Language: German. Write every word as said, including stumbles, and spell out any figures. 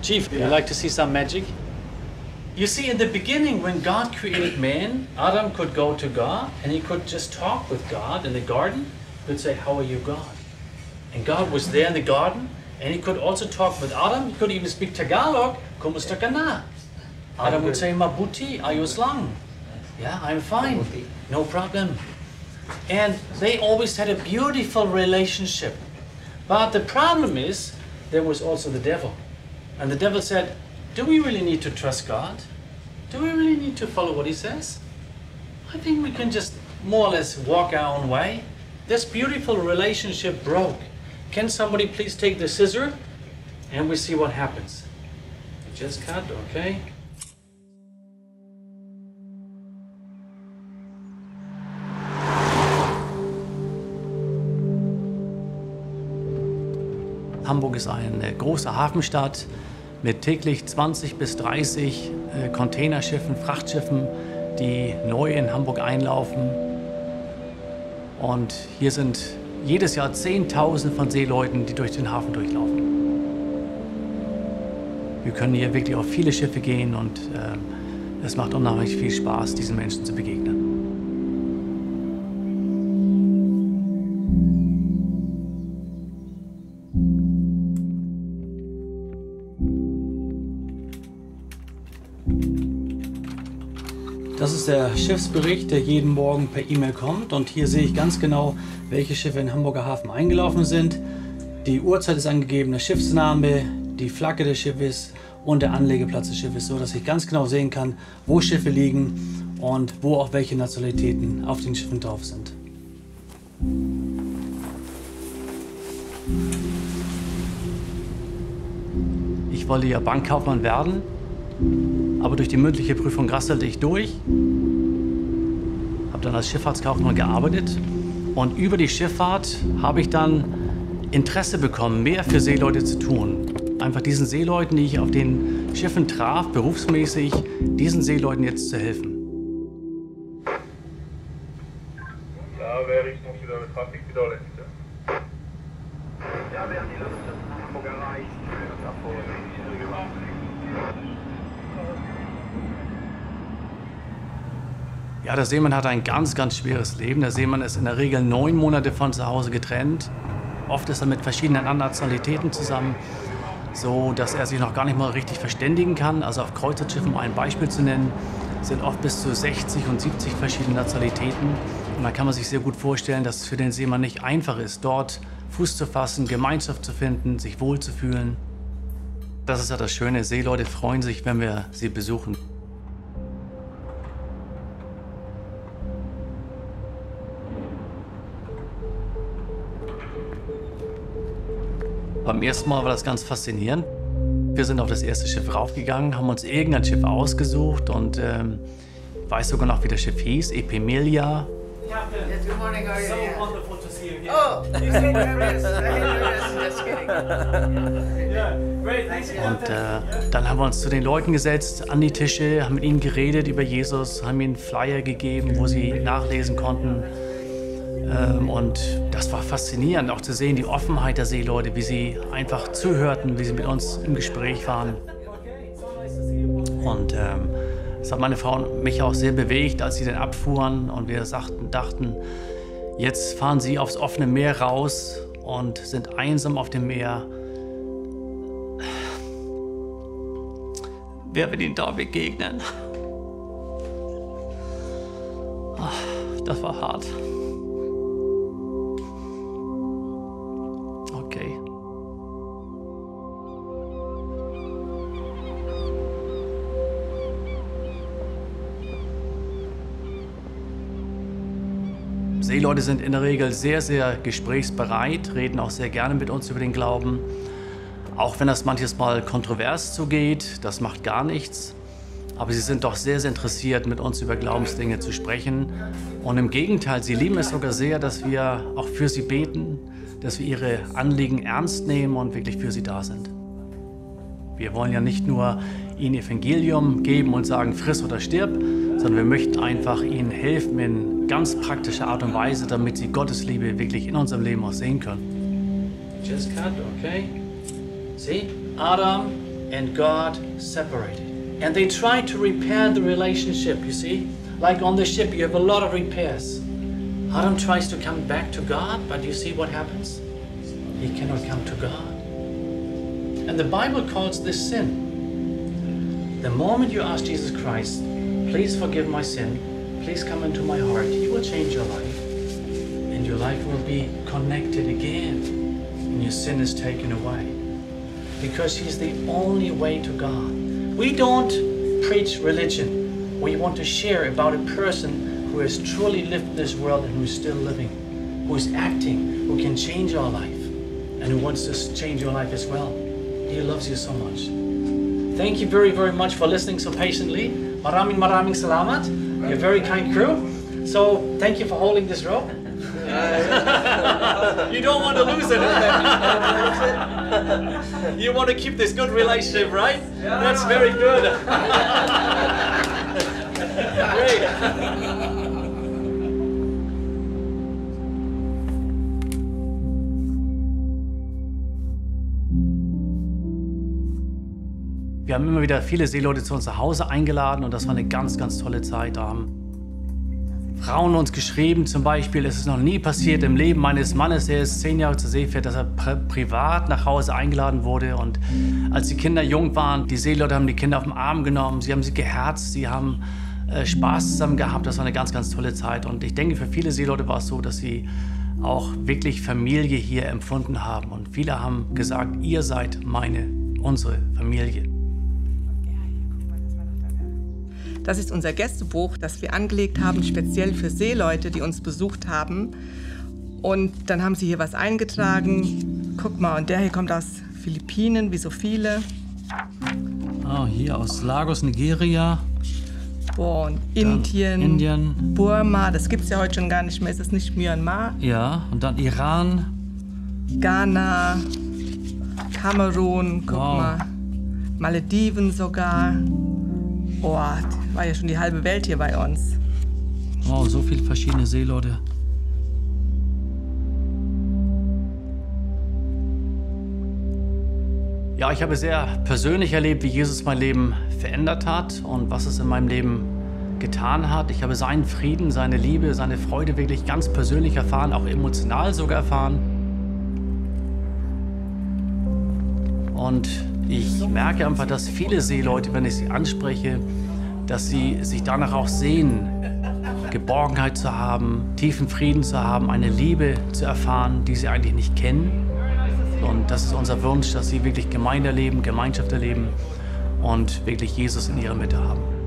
Chief, yeah. You like to see some magic? You see, in the beginning, when God created man, Adam could go to God and he could just talk with God in the garden. He could say, how are you, God? And God was there in the garden and he could also talk with Adam. He could even speak Tagalog. Kumusta ka na? Adam would say, mabuti, ayos lang. Yeah, I'm fine. No problem. And they always had a beautiful relationship. But the problem is, there was also the devil. And the devil said, do we really need to trust God? Do we really need to follow what he says? I think we can just more or less walk our own way. This beautiful relationship broke. Can somebody please take the scissor? And we see what happens. Just cut, okay? Hamburg ist eine große Hafenstadt mit täglich zwanzig bis dreißig äh, Containerschiffen, Frachtschiffen, die neu in Hamburg einlaufen. Und hier sind jedes Jahr Zehntausende von Seeleuten, die durch den Hafen durchlaufen. Wir können hier wirklich auf viele Schiffe gehen und äh, es macht unheimlich viel Spaß, diesen Menschen zu begegnen. Das ist der Schiffsbericht, der jeden Morgen per E-Mail kommt. Und hier sehe ich ganz genau, welche Schiffe in den Hamburger Hafen eingelaufen sind. Die Uhrzeit ist angegeben, der Schiffsname, die Flagge des Schiffes und der Anlegeplatz des Schiffes, so dass ich ganz genau sehen kann, wo Schiffe liegen und wo auch welche Nationalitäten auf den Schiffen drauf sind. Ich wollte ja Bankkaufmann werden. Aber durch die mündliche Prüfung rasselte ich durch, habe dann als Schifffahrtskaufmann gearbeitet und über die Schifffahrt habe ich dann Interesse bekommen, mehr für Seeleute zu tun. Einfach diesen Seeleuten, die ich auf den Schiffen traf, berufsmäßig, diesen Seeleuten jetzt zu helfen. Da wäre ich noch wieder mit Trafik wieder letzte. Ja, werden die Leute in Hamburg erreicht. Ja, der Seemann hat ein ganz, ganz schweres Leben. Der Seemann ist in der Regel neun Monate von zu Hause getrennt. Oft ist er mit verschiedenen Nationalitäten zusammen, so dass er sich noch gar nicht mal richtig verständigen kann. Also auf Kreuzfahrtschiffen, um ein Beispiel zu nennen, sind oft bis zu sechzig und siebzig verschiedene Nationalitäten. Und da kann man sich sehr gut vorstellen, dass es für den Seemann nicht einfach ist, dort Fuß zu fassen, Gemeinschaft zu finden, sich wohlzufühlen. Das ist ja das Schöne. Seeleute freuen sich, wenn wir sie besuchen. Beim ersten Mal war das ganz faszinierend. Wir sind auf das erste Schiff raufgegangen, haben uns irgendein Schiff ausgesucht und ähm, ich weiß sogar noch, wie das Schiff hieß, Epimelia. Yes, good morning, how are you? So Yeah. wonderful to see you again. Oh, you say nervous. Just kidding. Yeah, great, thanks. Und äh, dann haben wir uns zu den Leuten gesetzt, an die Tische, haben mit ihnen geredet über Jesus, haben ihnen Flyer gegeben, wo sie nachlesen konnten. Ähm, und das war faszinierend, auch zu sehen, die Offenheit der Seeleute, wie sie einfach zuhörten, wie sie mit uns im Gespräch waren. Und ähm, das hat meine Frau und mich auch sehr bewegt, als sie dann abfuhren und wir sagten, dachten, jetzt fahren sie aufs offene Meer raus und sind einsam auf dem Meer. Wer wird ihnen da begegnen? Das war hart. Okay. Seeleute sind in der Regel sehr, sehr gesprächsbereit, reden auch sehr gerne mit uns über den Glauben. Auch wenn das manches Mal kontrovers zugeht, das macht gar nichts. Aber sie sind doch sehr, sehr interessiert, mit uns über Glaubensdinge zu sprechen. Und im Gegenteil, sie lieben es sogar sehr, dass wir auch für sie beten, dass wir ihre Anliegen ernst nehmen und wirklich für sie da sind. Wir wollen ja nicht nur ihnen Evangelium geben und sagen, friss oder stirb, sondern wir möchten einfach ihnen helfen in ganz praktischer Art und Weise, damit sie Gottes Liebe wirklich in unserem Leben auch sehen können. Just cut, okay. See, Adam, and God separated. And they tried to repair the relationship, you see? Like on the ship, you have a lot of repairs. Adam tries to come back to God, but you see what happens? He cannot come to God. And the Bible calls this sin. The moment you ask Jesus Christ, please forgive my sin, please come into my heart, He will change your life. And your life will be connected again. And your sin is taken away. Because He's the only way to God. We don't preach religion. We want to share about a person who has truly lived this world and who is still living, who is acting, who can change our life, and who wants to change your life as well. He loves you so much. Thank you very, very much for listening so patiently. Maraming maraming salamat. You're a very kind crew. So thank you for holding this rope. You don't want to lose it. You want to keep this good relationship, right? That's very good. Great. Wir haben immer wieder viele Seeleute zu uns nach Hause eingeladen und das war eine ganz, ganz tolle Zeit. Da haben Frauen uns geschrieben, zum Beispiel, es ist noch nie passiert im Leben meines Mannes, der ist zehn Jahre zur See fährt, dass er pri privat nach Hause eingeladen wurde. Und als die Kinder jung waren, die Seeleute haben die Kinder auf den Arm genommen, sie haben sie geherzt, sie haben äh, Spaß zusammen gehabt. Das war eine ganz, ganz tolle Zeit. Und ich denke, für viele Seeleute war es so, dass sie auch wirklich Familie hier empfunden haben. Und viele haben gesagt, ihr seid meine, unsere Familie. Das ist unser Gästebuch, das wir angelegt haben, speziell für Seeleute, die uns besucht haben. Und dann haben sie hier was eingetragen. Guck mal, und der hier kommt aus Philippinen, wie so viele. Oh, hier aus Lagos, Nigeria. Boah, und Indien, Indien. Burma, das gibt es ja heute schon gar nicht mehr. Ist das nicht Myanmar? Ja, und dann Iran. Ghana, Kamerun, guck Wow. mal. Malediven sogar. Oh, war ja schon die halbe Welt hier bei uns. Wow, so viele verschiedene Seeleute. Ja, ich habe sehr persönlich erlebt, wie Jesus mein Leben verändert hat und was es in meinem Leben getan hat. Ich habe seinen Frieden, seine Liebe, seine Freude wirklich ganz persönlich erfahren, auch emotional sogar erfahren. Und ich merke einfach, dass viele Seeleute, wenn ich sie anspreche, dass sie sich danach auch sehen, Geborgenheit zu haben, tiefen Frieden zu haben, eine Liebe zu erfahren, die sie eigentlich nicht kennen. Und das ist unser Wunsch, dass sie wirklich Gemeinde erleben, Gemeinschaft erleben und wirklich Jesus in ihrer Mitte haben.